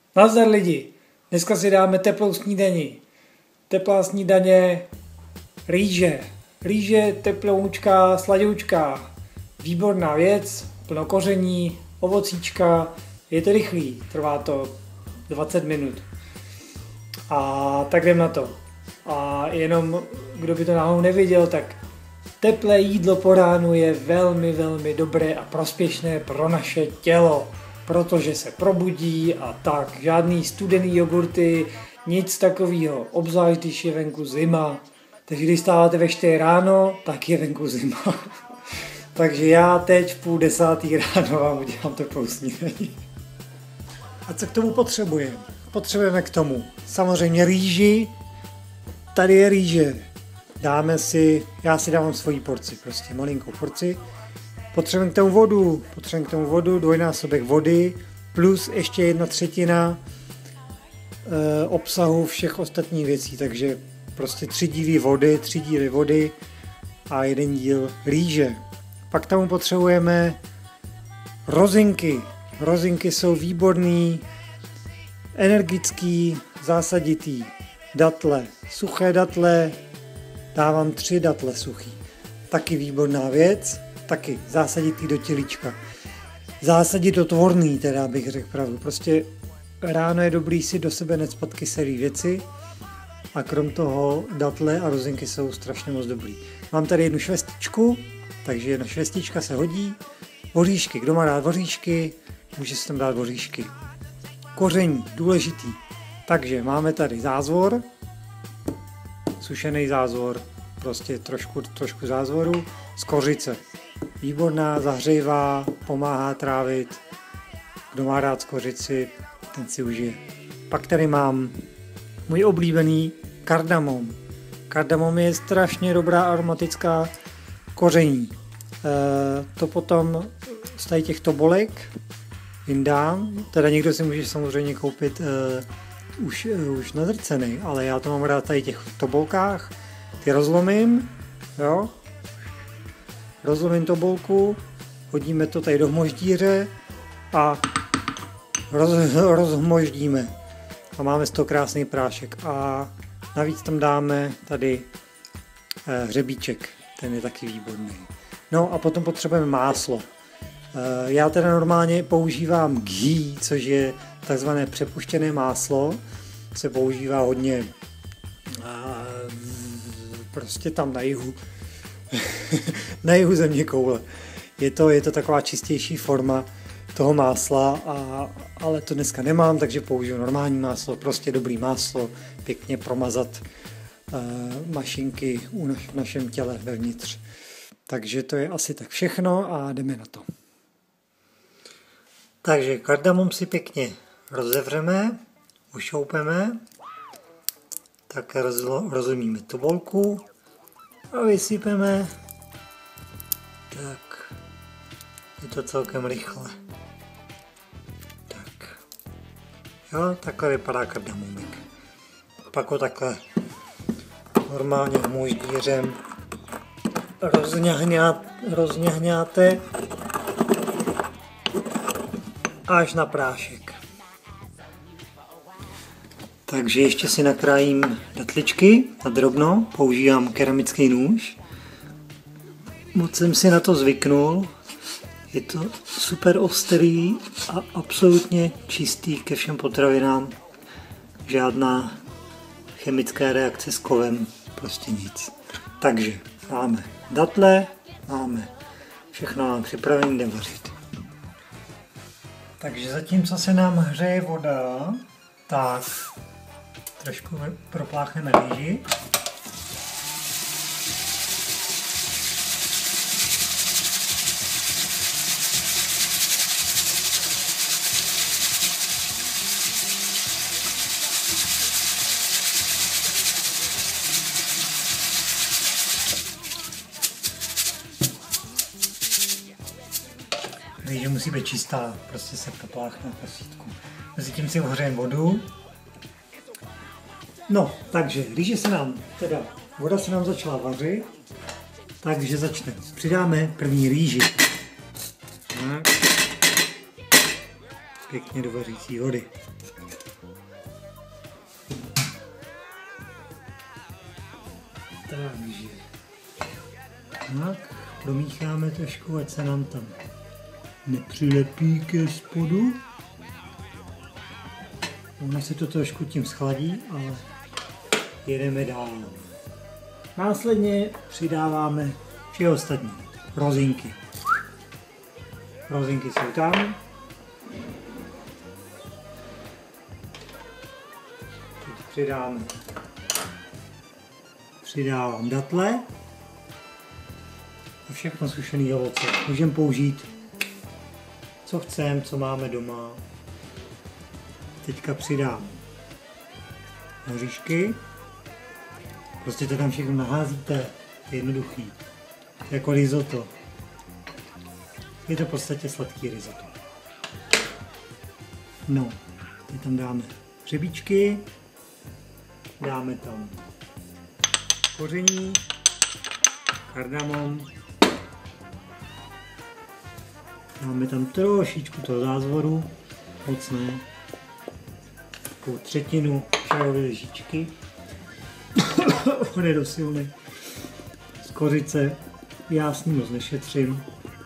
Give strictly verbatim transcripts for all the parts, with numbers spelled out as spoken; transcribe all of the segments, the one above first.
Nazdar lidi, dneska si dáme teplou snídani. Teplá snídaně, rýže. Rýže teploučká, sladoučká. Výborná věc, plno koření, ovocíčka. Je to rychlý, trvá to dvacet minut. A tak jdem na to. A jenom, kdo by to náhodou nevěděl, tak teplé jídlo po ránu je velmi, velmi dobré a prospěšné pro naše tělo. Protože se probudí a tak, žádný studený jogurty, nic takového, obzvlášť když je venku zima. Takže když stáváte ve čtyři ráno, tak je venku zima. Takže já teď v půl desátý ráno vám udělám teplou snídaní. A co k tomu potřebujeme? Potřebujeme k tomu samozřejmě rýži. Tady je rýže. Dáme si, já si dávám svoji porci, prostě malinkou porci. Potřebujeme k tomu vodu, potřebujeme k tomu vodu, dvojnásobek vody, plus ještě jedna třetina e, obsahu všech ostatních věcí, takže prostě tři díly vody, tři díly vody a jeden díl rýže. Pak tomu potřebujeme rozinky. Rozinky jsou výborný, energický, zásaditý. Datle, suché datle, dávám tři datle suchý. Taky výborná věc. Taky zásaditý do tělíčka. Zásaditotvorný, teda bych řekl pravdu. Prostě ráno je dobrý si do sebe necpat kyselé věci a krom toho datle a rozinky jsou strašně moc dobrý. Mám tady jednu švestičku, takže jedna švestička se hodí. Voříšky, kdo má rád voříšky, může si tam dát voříšky. Koření, důležitý. Takže máme tady zázvor, sušený zázvor, prostě trošku, trošku zázvoru z kořice. Výborná, zahřejvá, pomáhá trávit. Kdo má rád kořici, ten si užije. Pak tady mám můj oblíbený kardamom. Kardamom je strašně dobrá aromatická koření. E, to potom z tady těch tobolek vyndám. Teda někdo si může samozřejmě koupit e, už, e, už nadrcený, ale já to mám rád tady těch tobolkách. Ty rozlomím, jo. Rozlomím tobolku, hodíme to tady do hmoždíře a roz, rozhmoždíme. A máme z toho krásný prášek. A navíc tam dáme tady eh, hřebíček, ten je taky výborný. No a potom potřebujeme máslo. Eh, já teda normálně používám ghee, což je takzvané přepuštěné máslo. Se používá hodně eh, prostě tam na jihu. na jihu země koule. Je to, je to taková čistější forma toho másla, a, ale to dneska nemám, takže použiju normální máslo, prostě dobrý máslo, pěkně promazat uh, mašinky u naš, v našem těle vevnitř. Takže to je asi tak všechno a jdeme na to. Takže kardamom si pěkně rozevřeme, ušoupeme, tak rozlo, rozumíme tobolku a vysypeme. Tak, je to celkem rychle. Tak, jo, takhle vypadá kardamomek. Pak ho takhle normálně hmoždířem rozňahňáte až na prášek. Takže ještě si nakrájím datličky na drobno, používám keramický nůž. Moc jsem si na to zvyknul, je to super ostrý a absolutně čistý ke všem potravinám. Žádná chemická reakce s kovem, prostě nic. Takže máme datle, máme všechno mám připravené, jdem vařit. Takže zatímco se nám hřeje voda, tak trošku propláchneme rýži. Rýže musí být čistá, prostě se propláchne v sítku. Mezitím si ohřejeme vodu. No, takže rýže se nám, teda voda se nám začala vařit, takže začneme. Přidáme první rýži. Tak. Pěkně do vařící vody. Takže tak, promícháme trošku, ať se nám tam nepřilepí ke spodu. Ono se to trošku tím schladí, ale jedeme dál. Následně přidáváme vše ostatní. Rozinky. Rozinky jsou tam. Teď přidáme. Přidávám datle. A všechno sušené ovoce. Můžeme použít, co chceme, co máme doma. Teďka přidám hoříšky. Prostě to tam všechno naházíte. Jednoduchý. Jako risotto. Je to v podstatě sladký risotto. No, teď tam dáme hřebíčky. Dáme tam koření, kardamom. Dáme tam trošičku toho zázvoru, moc ne. Takovou třetinu čajové lžičky. On je dost silný. Z kořice já s ním moc nešetřím.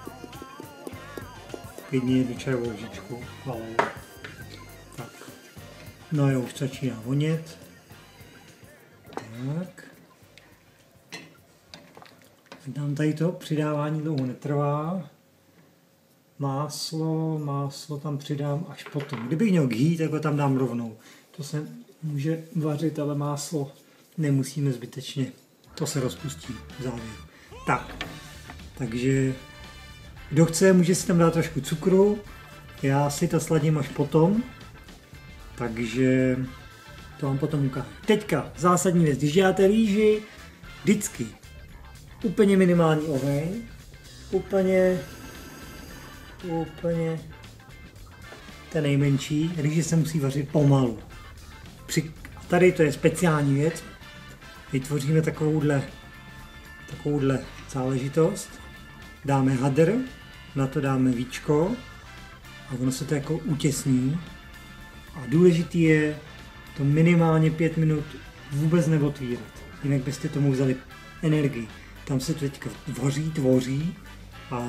Klidně jednu čajovou lžičku, ale tak. No jo, už začíná vonět. Tak. Nám tady to přidávání dlouho netrvá. Máslo, máslo tam přidám až potom. Kdybych měl ghee, tak ho tam dám rovnou. To se může vařit, ale máslo nemusíme zbytečně. To se rozpustí v závěru. Tak, takže kdo chce, může si tam dát trošku cukru. Já si to sladím až potom. Takže to vám potom ukážu. Teďka zásadní věc, když děláte rýži, vždycky úplně minimální oheň, úplně, úplně ten nejmenší, rýže se musí vařit pomalu. Při, tady to je speciální věc, vytvoříme takovouhle, takovouhle záležitost, dáme hadr, na to dáme víčko a ono se to jako utěsní a důležitý je to minimálně pět minut vůbec neotvírat, jinak byste tomu vzali energii. Tam se to teďka vaří, tvoří a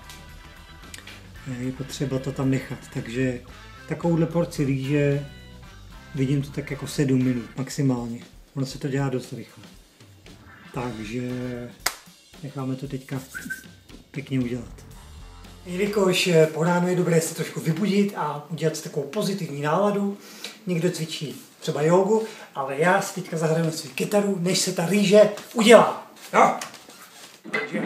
je potřeba to tam nechat, takže takovouhle porci rýže vidím to tak jako sedm minut maximálně. Ono se to dělá dost rychle. Takže necháme to teďka pěkně udělat. Jelikož po ránu je dobré se trošku vybudit a udělat takovou pozitivní náladu, někdo cvičí třeba jógu, ale já si teďka zahraju svou kytaru, než se ta rýže udělá. Jo? Takže...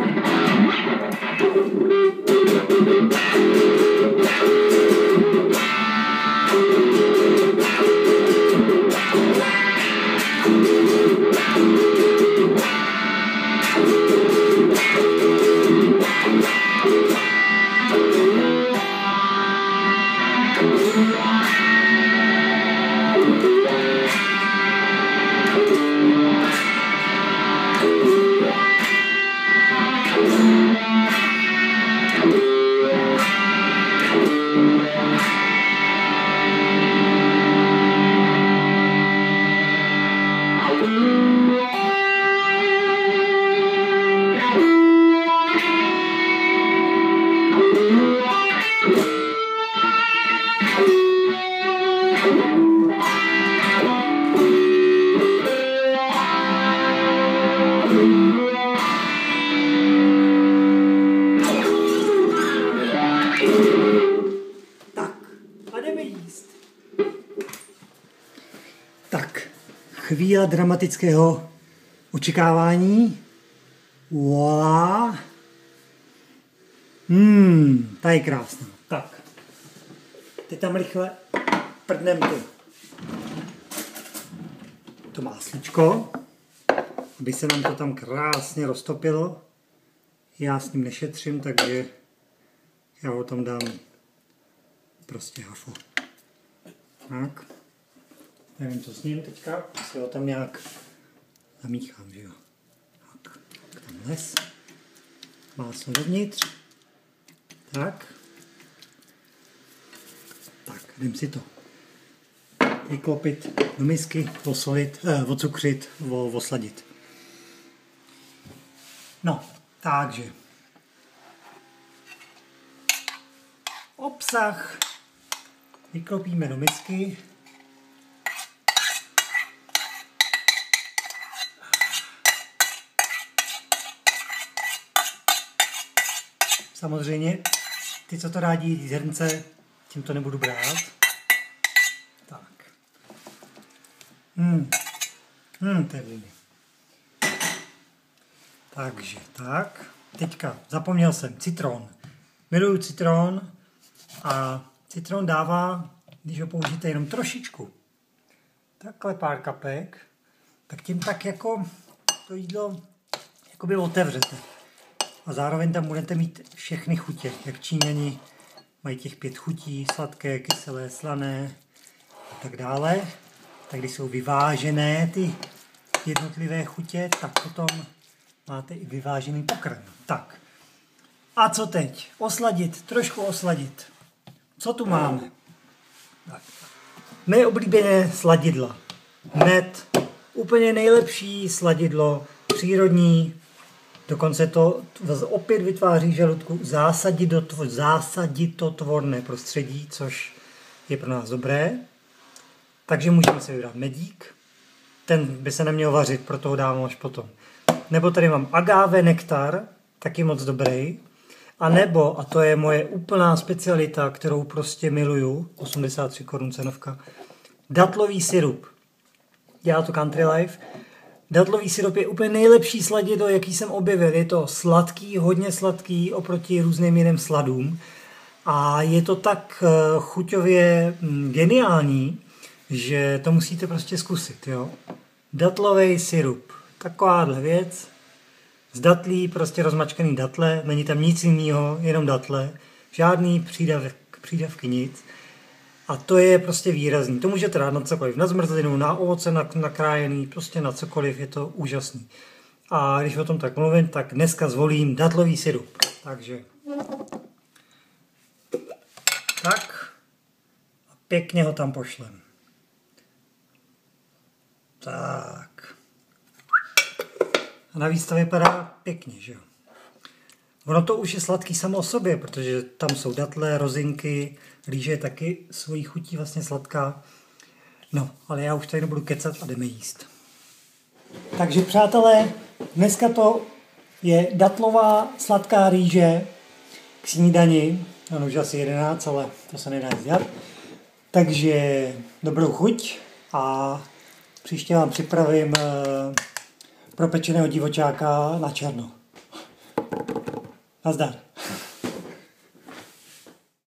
Chvíle dramatického očekávání. Voilà. Hmm, ta je krásná. Tak. Teď tam rychle prdnem to, to máslíčko, aby se nám to tam krásně roztopilo. Já s ním nešetřím, takže já ho tam dám prostě hafo. Tak. Nevím, co s ním teďka, si ho tam nějak zamíchám, že jo. Tak, tak tam les. Máslo dovnitř. Tak. Tak, jdem si to vyklopit do misky, osolit, eh, ocukřit, osladit. No, takže. Obsah vyklopíme do misky. Samozřejmě, ty, co to rádi jí zrnce, tím to nebudu brát. Tak. Hmm. Hmm, to je blbý. Takže, tak. Teďka, zapomněl jsem, citron. Miluju citron a citron dává, když ho použijete jenom trošičku, takhle pár kapek, tak tím tak jako to jídlo jakoby otevřete. A zároveň tam budete mít všechny chutě, jak Číňani mají těch pět chutí, sladké, kyselé, slané a tak dále. Tak když jsou vyvážené ty jednotlivé chutě, tak potom máte i vyvážený pokrm. Tak. A co teď? Osladit, trošku osladit. Co tu máme? Tak. Mé oblíbené sladidla. Med. Úplně nejlepší sladidlo. Přírodní. Dokonce to opět vytváří žaludku zásaditotvorné prostředí, což je pro nás dobré. Takže můžeme si vybrat medík. Ten by se neměl vařit, proto ho dávám až potom. Nebo tady mám agave nektar, taky moc dobrý. A nebo, a to je moje úplná specialita, kterou prostě miluju, osmdesát tři korun cenovka, datlový syrup. Dělá to Country Life. Datlový syrup je úplně nejlepší sladidlo, jaký jsem objevil. Je to sladký, hodně sladký oproti různým jiným sladům. A je to tak chuťově geniální, že to musíte prostě zkusit. Jo? Datlový syrup. Takováhle věc. Z datlí, prostě rozmačkaný datle. Není tam nic jiného, jenom datle. Žádný přídavek, přídavky, nic. A to je prostě výrazný. To můžete dát na cokoliv. Na zmrzlinu, na ovoce nakrájený, prostě na cokoliv. Je to úžasný. A když o tom tak mluvím, tak dneska zvolím datlový syrup. Takže. Tak. A pěkně ho tam pošlem. Tak. A navíc to vypadá pěkně, že jo. Ono to už je sladký samo o sobě, protože tam jsou datle, rozinky, rýže je taky svojí chutí vlastně sladká. No, ale já už tady nebudu kecat a jdeme jíst. Takže přátelé, dneska to je datlová sladká rýže k snídani. Ono už asi jedenáct, ale to se nedá dělat. Takže dobrou chuť a příště vám připravím propečeného divočáka na černo. Nazdar.